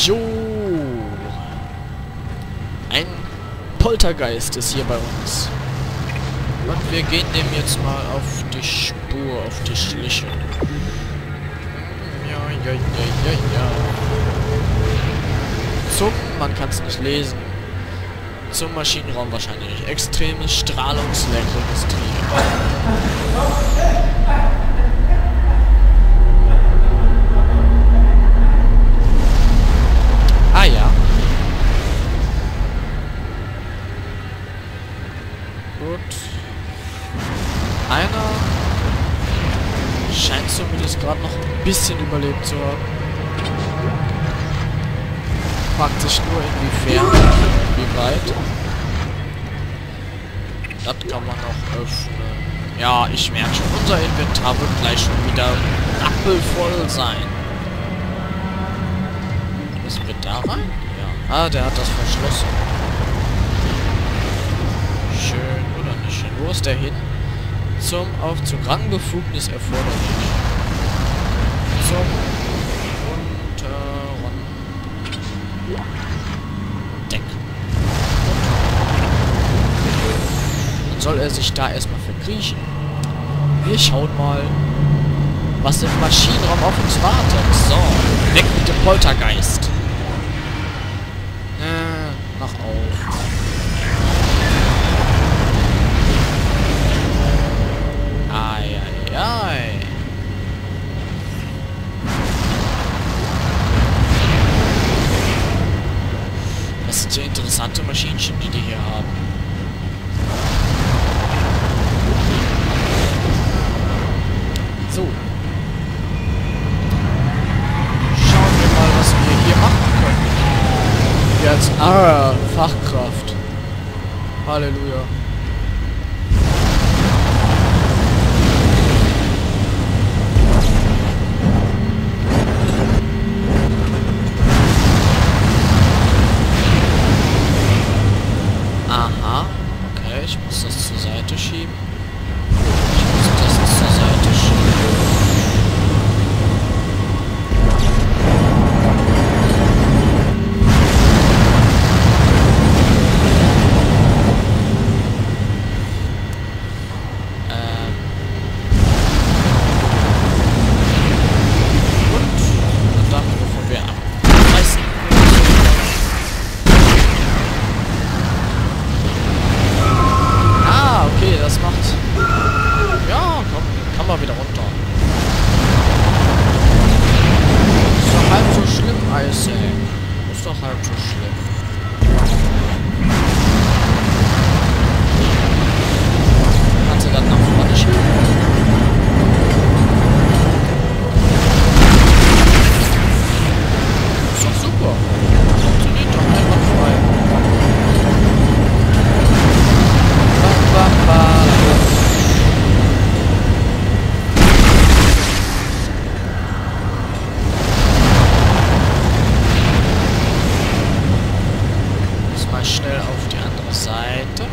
Jo. Ein Poltergeist ist hier bei uns. Und wir gehen dem jetzt mal auf die Spur, auf die Schliche. Ja. Man kann es nicht lesen. Zum Maschinenraum wahrscheinlich. Extremes Strahlungsleck registriert. Ah ja. Gut. Einer scheint zumindest gerade noch ein bisschen überlebt zu haben. Fragt sich nur inwiefern, wie weit. Das kann man noch öffnen. Ja, ich merke schon, unser Inventar wird gleich schon wieder rappelvoll sein. Müssen wir da rein? Ja. Ah, der hat das verschlossen. Schön oder nicht schön? Wo ist der hin? Zum Aufzug. Rangbefugnis erforderlich. Zum Deck. Dann soll er sich da erstmal verkriechen. Wir schauen mal, was im Maschinenraum auf uns wartet. So, weg mit dem Poltergeist. Mach auf. Ei. Das sind ja interessante Maschinchen, die hier haben. So. Schauen wir mal, was wir hier machen können. Wir als Fachkraft. Halleluja. Ich muss das zur Seite schieben. Und dann rufen wir ab. Okay, das macht... Ja, komm, kann man wieder runter. Ist doch halb so schlimm, Isaac. Ist doch halb so schlimm. Kannst du das nach vorne schieben? Ist doch super. Funktioniert doch einwandfrei. Muss mal schnell auf die andere Seite.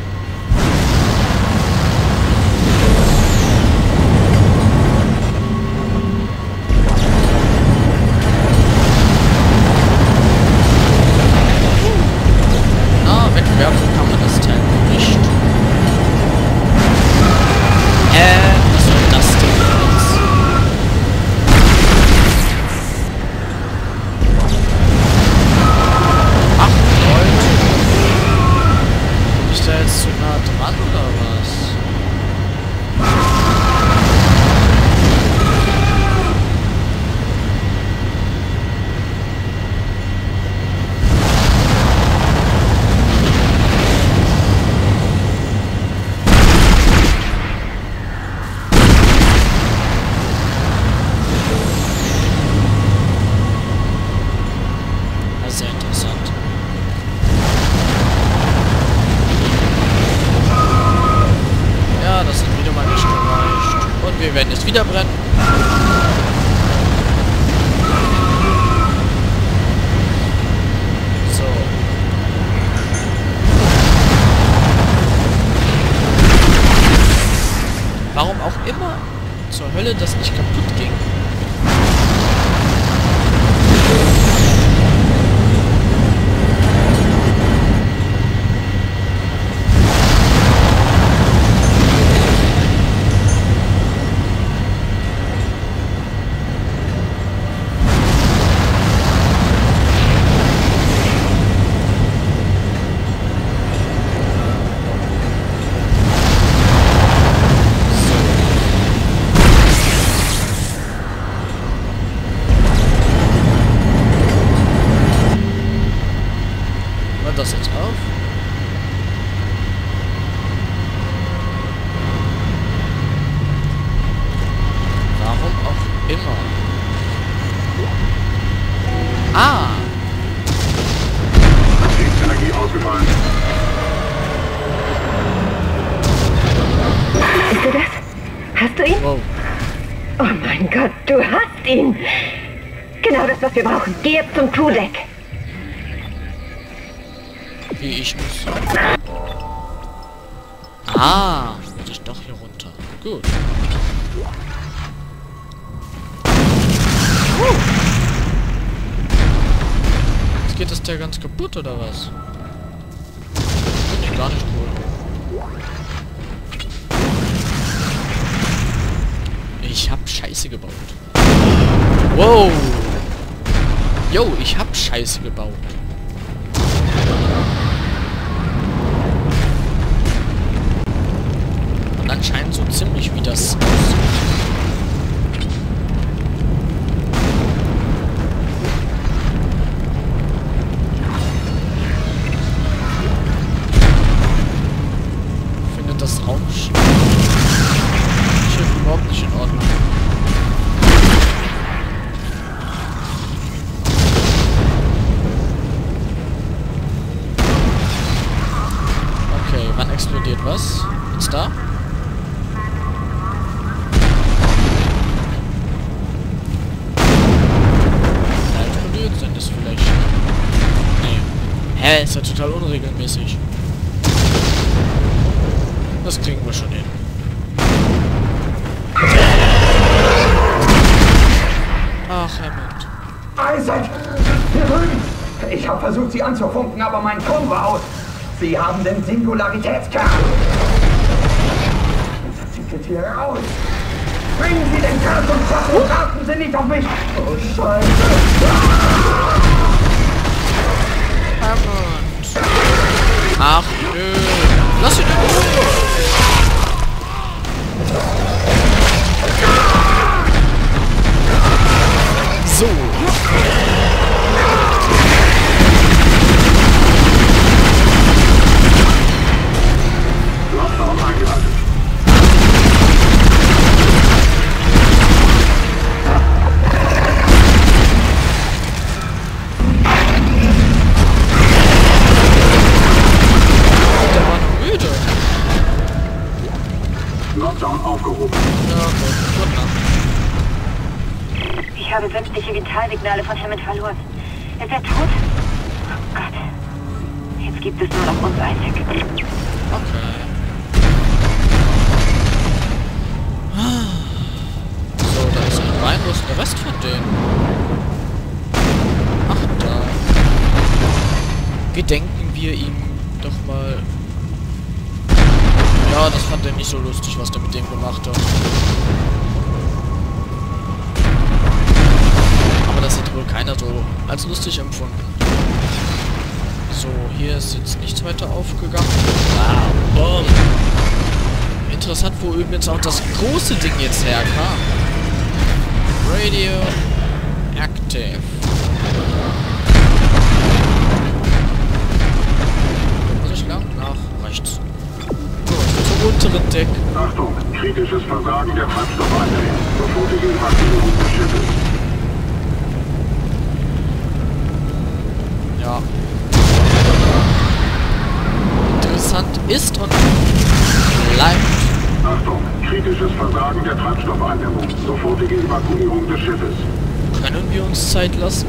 Wegwerfen kann man das Teil nicht. Was soll das denn jetzt? Ach, Leute. Bin ich da jetzt zu nah dran, oder was? Sehr interessant. Ja, das hat wieder mal nicht gereicht. Und wir werden jetzt wieder brennen. So. Warum auch immer zur Hölle das nicht kaputt ging. das jetzt auf? Warum auch immer. Ah! Energie ausgefallen. Siehst du das? Hast du ihn? Wow. Oh mein Gott, du hast ihn! Genau das, was wir brauchen. Geh jetzt zum Crewdeck. Wie ich muss. Ah, muss ich doch hier runter. Gut. Jetzt geht das der ganz kaputt, oder was? Finde ich gar nicht cool. Ich hab Scheiße gebaut. Wow! Yo, ich hab Scheiße gebaut. Und anscheinend so ziemlich wie das aussieht. Ich finde das Raumschiff überhaupt nicht in Ordnung. Okay, wann explodiert was? Ist da? Ja, explodiert sind es vielleicht. Nee. Hä, ist ja total unregelmäßig. Das kriegen wir schon hin. Ach, Hammond. Isaac! Hier drüben! Ich habe versucht, sie anzufunken, aber mein Ton war aus. Sie haben den Singularitätskern. Jetzt hier raus! Bringen Sie den Kern zum Schatten und warten Sie nicht auf mich! Oh, Scheiße! Hammond. Ach, nö. Lass ihn in Ruhe. So. Lockdown eingeleitet. Der war noch müde. Lockdown aufgehoben. Ja, okay. Gut, na. Ich habe sämtliche Vitalsignale von Hammond verloren. Ist er tot? Oh Gott. Jetzt gibt es nur noch uns, Isaac. Okay. So, da ist ein Bein. Wo ist der Rest von denen? Ach, da. Gedenken wir ihm doch mal. Ja, das fand er nicht so lustig, was der mit dem gemacht hat. Aber das hat wohl keiner so als lustig empfunden. So, hier ist jetzt nichts weiter aufgegangen. Wow, boom. Interessant, wo übrigens auch das große Ding jetzt herkam. Radio Active. Muss ich lang? Nach rechts. Gut, zum unteren Deck. Achtung, kritisches Versagen der Treibstoffeinheit. Sofortige Evakuierung des Schiffes. Ja. Interessant ist und bleibt. Achtung, kritisches Versagen der Treibstoffeindämmung. Sofortige Evakuierung des Schiffes. Können wir uns Zeit lassen?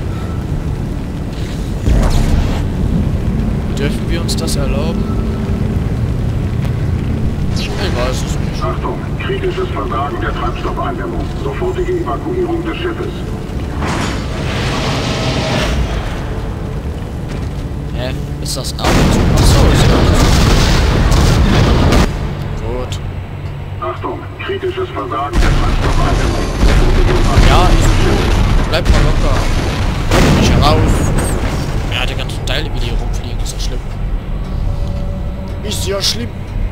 Dürfen wir uns das erlauben? Ich weiß es nicht. Achtung, kritisches Versagen der Treibstoffeindämmung. Sofortige Evakuierung des Schiffes. Hä? Ist das ein Aufzug? Achso, ist ein Aufzug. Gut. Achtung, kritisches Versagen der Treibstoffeindämmung. Sofortige Evakuierung Ja, des Schiffes. bleib mal locker. Holt mich herauf. Ja, die ganzen Teile, wie die hier rumfliegen, ist ja schlimm. Ist ja schlimm.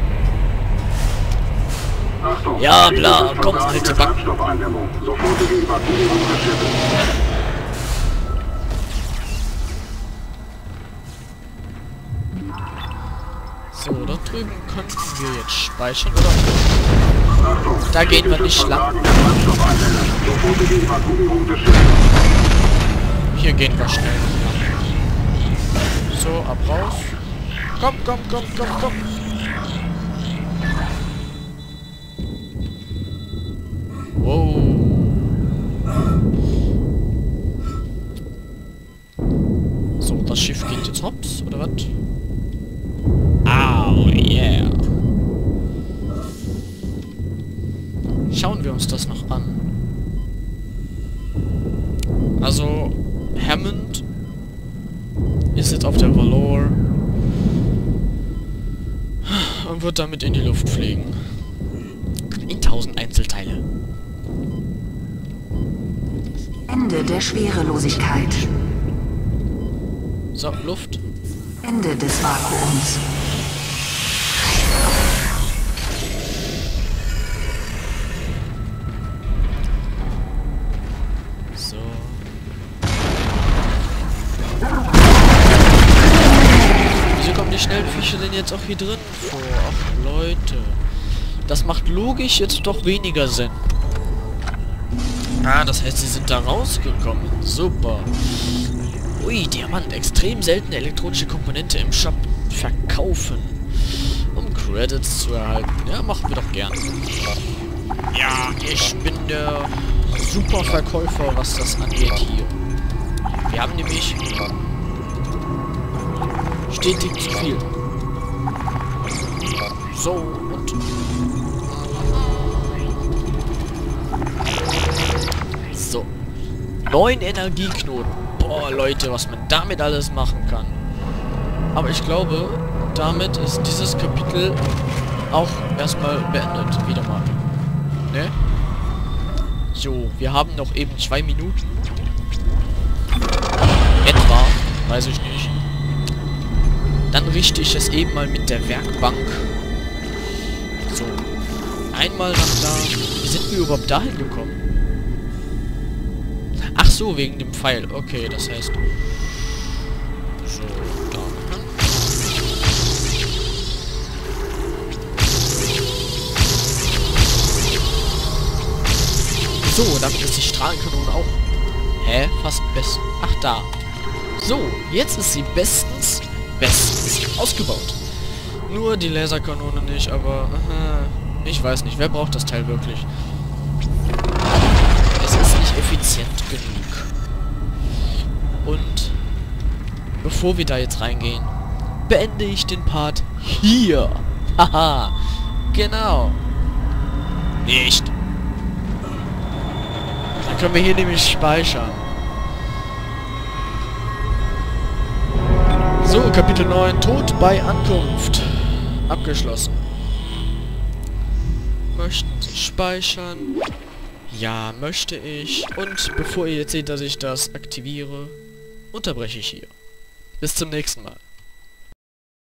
Achtung, Ja, bla, kritisches komm, Versagen alte der Back. Treibstoffeindämmung. Sofortige Evakuierung des Schiffes. könnten wir jetzt speichern, oder? Da gehen wir nicht lang. Hier gehen wir schnell lang. So, ab raus. Komm, komm, komm, komm, komm. Wow. So, das Schiff geht jetzt hops, oder was? Oh, yeah. Schauen wir uns das noch an. Also, Hammond ist jetzt auf der Valor und wird damit in die Luft fliegen. In 1000 Einzelteile. Ende der Schwerelosigkeit. So, Luft. Ende des Vakuums. So. Wieso kommen die Schnellviecher denn jetzt auch hier drin vor? Ach, Leute. Das macht logisch jetzt doch weniger Sinn. Ah, das heißt, sie sind da rausgekommen. Super. Ui, Diamant. Extrem seltene elektronische Komponente im Shop verkaufen. Um Credits zu erhalten. Ja, machen wir doch gern. Ja, ich bin der Superverkäufer, was das angeht hier. Wir haben nämlich stetig zu viel. So, und... So. 9 Energieknoten. Boah, Leute, was man damit alles machen kann. Aber ich glaube, damit ist dieses Kapitel auch erstmal beendet. Wieder mal. Ne? So, wir haben noch eben 2 Minuten. Etwa. Weiß ich nicht. Dann richte ich es eben mal mit der Werkbank. So. Einmal nach da. Wie sind wir überhaupt dahin gekommen? Ach so, wegen dem Pfeil. Okay, das heißt... So, da. So, damit ist die Strahlenkanone auch... Hä? Fast best... Ach, da. So, jetzt ist sie bestens ausgebaut. Nur die Laserkanone nicht, aber... ich weiß nicht, wer braucht das Teil wirklich? Es ist nicht effizient genug. Und bevor wir da jetzt reingehen, beende ich den Part hier. Haha, genau. Nicht. Dann können wir hier nämlich speichern. So, Kapitel 9, Tod bei Ankunft. Abgeschlossen. Möchten Sie speichern? Ja, möchte ich. Und bevor ihr jetzt seht, dass ich das aktiviere, unterbreche ich hier. Bis zum nächsten Mal.